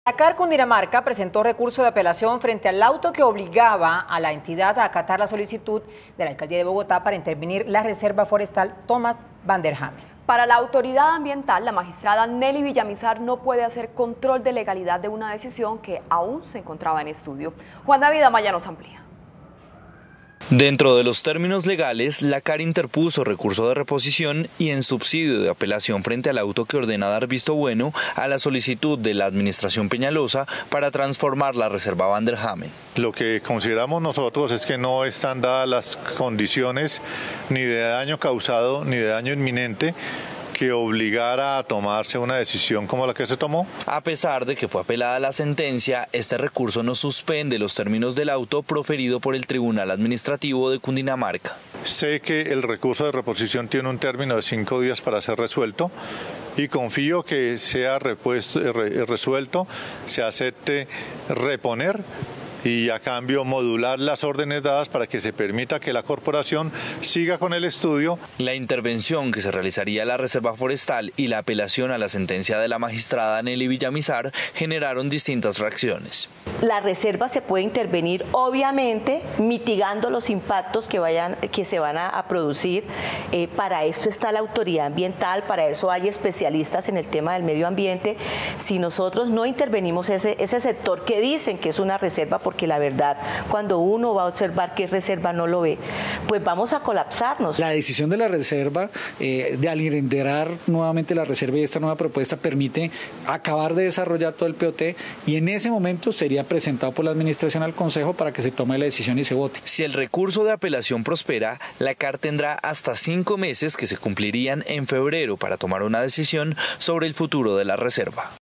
La CAR Cundinamarca presentó recurso de apelación frente al auto que obligaba a la entidad a acatar la solicitud de la Alcaldía de Bogotá para intervenir la Reserva Forestal Thomas van der Hamen. Para la autoridad ambiental, la magistrada Nelly Villamizar no puede hacer control de legalidad de una decisión que aún se encontraba en estudio. Juan David Amaya nos amplía. Dentro de los términos legales, la CAR interpuso recurso de reposición y en subsidio de apelación frente al auto que ordena dar visto bueno a la solicitud de la administración Peñalosa para transformar la Reserva van der Hamen. Lo que consideramos nosotros es que no están dadas las condiciones ni de daño causado ni de daño inminente que obligara a tomarse una decisión como la que se tomó. A pesar de que fue apelada la sentencia, este recurso no suspende los términos del auto proferido por el Tribunal Administrativo de Cundinamarca. Sé que el recurso de reposición tiene un término de 5 días para ser resuelto y confío que sea resuelto, se acepte reponer y a cambio modular las órdenes dadas para que se permita que la corporación siga con el estudio. La intervención que se realizaría a la Reserva Forestal y la apelación a la sentencia de la magistrada Nelly Villamizar generaron distintas reacciones. La reserva se puede intervenir, obviamente, mitigando los impactos que se van a producir. Para esto está la autoridad ambiental, para eso hay especialistas en el tema del medio ambiente. Si nosotros no intervenimos ese sector que dicen que es una reserva, porque la verdad, cuando uno va a observar qué reserva no lo ve, pues vamos a colapsarnos. La decisión de la reserva de aligerar nuevamente la reserva y esta nueva propuesta permite acabar de desarrollar todo el POT y en ese momento sería presentado por la administración al Consejo para que se tome la decisión y se vote. Si el recurso de apelación prospera, la CAR tendrá hasta 5 meses que se cumplirían en febrero para tomar una decisión sobre el futuro de la reserva.